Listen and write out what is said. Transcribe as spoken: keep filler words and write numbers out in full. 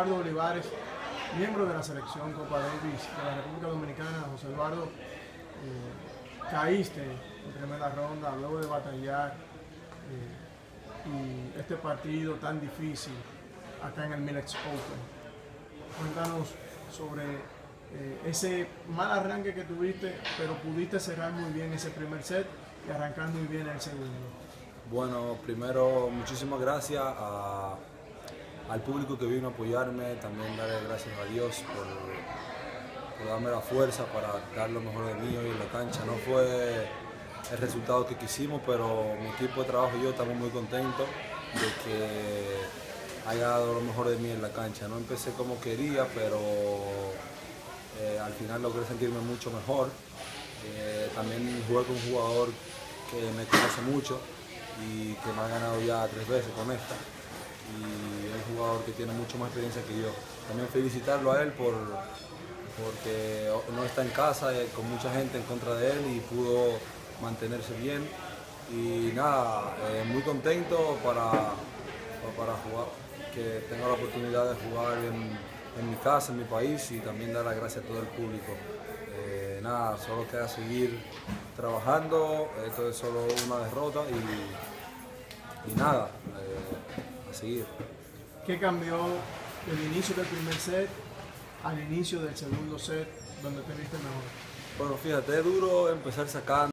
Eduardo Olivares, miembro de la selección Copa Davis de la República Dominicana. José Eduardo, eh, caíste en primera ronda luego de batallar eh, y este partido tan difícil acá en el Milex Open. Cuéntanos sobre eh, ese mal arranque que tuviste, pero pudiste cerrar muy bien ese primer set y arrancar muy bien el segundo. Bueno, primero muchísimas gracias a, al público que vino a apoyarme, también darle gracias a Dios por, por darme la fuerza para dar lo mejor de mí hoy en la cancha. No fue el resultado que quisimos, pero mi equipo de trabajo y yo estamos muy contentos de que haya dado lo mejor de mí en la cancha. No empecé como quería, pero eh, al final logré sentirme mucho mejor. Eh, también jugué con un jugador que me conoce mucho y que me ha ganado ya tres veces con esta, y es un jugador que tiene mucho más experiencia que yo. También felicitarlo a él por, porque no está en casa eh, con mucha gente en contra de él y pudo mantenerse bien, y nada, eh, muy contento para, para jugar, que tenga la oportunidad de jugar en, en mi casa, en mi país, y también dar las gracias a todo el público. Eh, nada, solo queda seguir trabajando, esto es solo una derrota y, y nada, eh, a seguir. ¿Qué cambió del inicio del primer set al inicio del segundo set, donde te viste mejor? Bueno, fíjate, es duro empezar sacando.